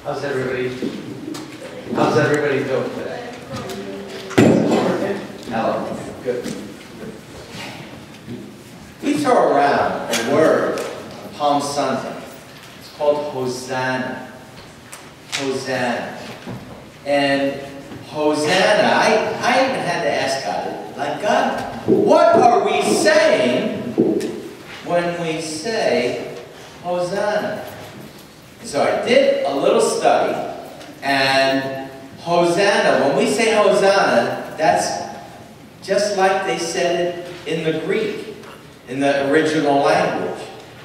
How's everybody doing today? Hello. Good. We throw around a word on Palm Sunday. It's called Hosanna. Hosanna. And Hosanna, I even had to ask God, like, God, what are we saying when we say Hosanna? So I did a little study, and Hosanna, when we say Hosanna, that's just like they said it in the Greek, in the original language.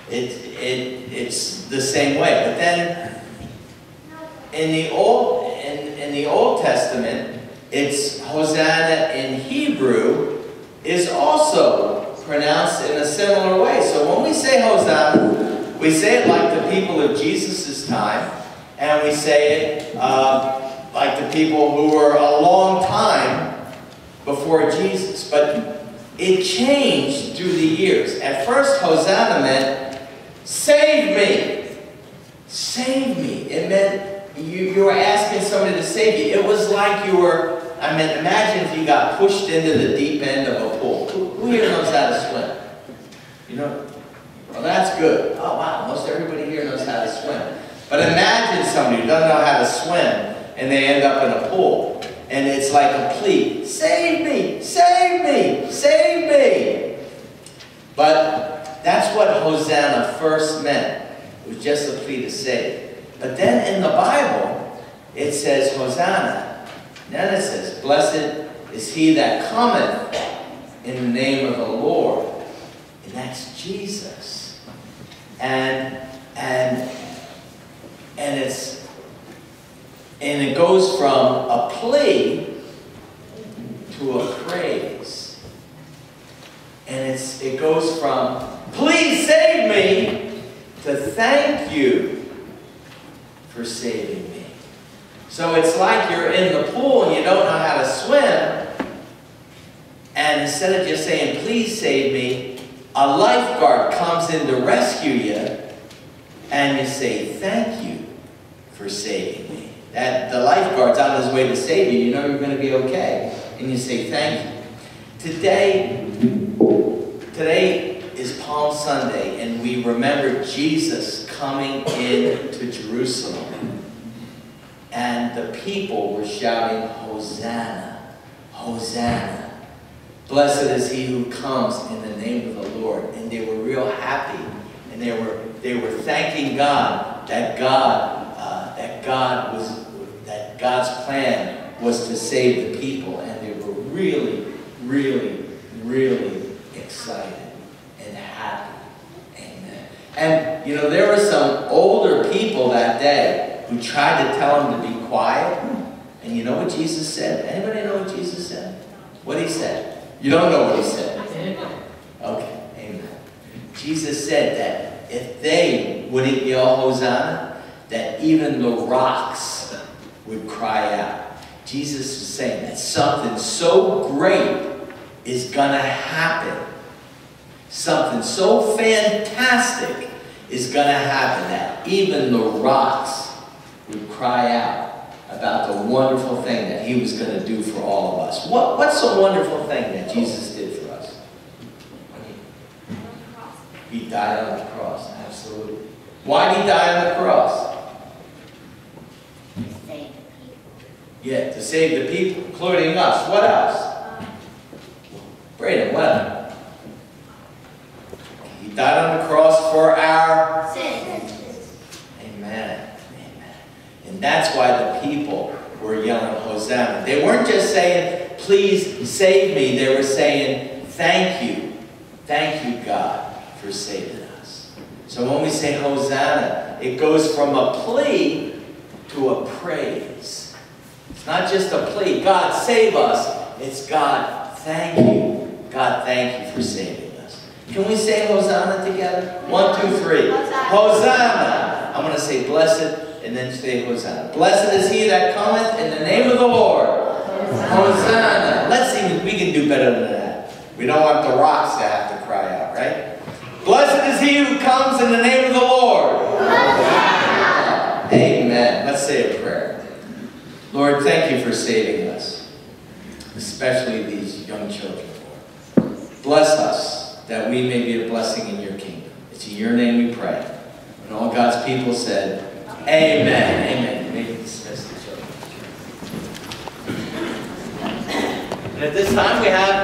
It's the same way. But then in the Old Testament, it's Hosanna in Hebrew is also pronounced in a similar way. So when we say Hosanna, we say it like the people of Jesus' time, and we say it like the people who were a long time before Jesus. But it changed through the years. At first, Hosanna meant, save me. Save me. It meant you were asking somebody to save you. It was like you were, imagine if you got pushed into the deep end of a pool. Who here knows how to swim? You know? Well, that's good. Oh, wow, most everybody here knows how to swim. But imagine somebody who doesn't know how to swim, and they end up in a pool. And it's like a plea, save me, save me, save me. But that's what Hosanna first meant. It was just a plea to save. But then in the Bible, it says Hosanna. Then it says, blessed is he that cometh in the name of the Lord. And that's Jesus. And it goes from a plea to a praise. And it goes from, please save me, to thank you for saving me. So it's like you're in the pool and you don't know how to swim. And instead of just saying, please save me, a lifeguard comes in to rescue you, and you say, thank you for saving me. The lifeguard's on his way to save you. You know you're going to be okay. And you say, thank you. Today is Palm Sunday, and we remember Jesus coming into Jerusalem. And the people were shouting, Hosanna, Hosanna. Blessed is he who comes in the name of the Lord. And they were real happy. And they were thanking God that God's plan was to save the people. And they were really, really, really excited and happy. Amen. And you know, there were some older people that day who tried to tell him to be quiet. And you know what Jesus said? Anybody know what Jesus said? What he said? You don't know what he said. Okay, amen. Jesus said that if they wouldn't yell Hosanna, that even the rocks would cry out. Jesus is saying that something so great is going to happen. Something so fantastic is going to happen that even the rocks would cry out about the wonderful thing that he was going to do for all of us. What's the wonderful thing that Jesus did for us? He died on the cross, absolutely. Why did he die on the cross? To save the people. Yeah, to save the people, including us. What else? Braden, what? He died on the cross for our sins. Amen. And that's why the people were yelling Hosanna. They weren't just saying, please save me. They were saying, thank you. Thank you, God, for saving us. So when we say Hosanna, it goes from a plea to a praise. It's not just a plea, God, save us. It's God, thank you. God, thank you for saving us. Can we say Hosanna together? 1, 2, 3. Hosanna. I'm going to say blessed. And then say Hosanna. Blessed is he that cometh in the name of the Lord. Hosanna. Let's see, we can do better than that. We don't want the rocks to have to cry out, right? Blessed is he who comes in the name of the Lord. Hosanna. Amen. Let's say a prayer. Lord, thank you for saving us, especially these young children, Lord. Bless us that we may be a blessing in your kingdom. It's in your name we pray. And all God's people said, amen. Amen. You may dismiss the children. And at this time we have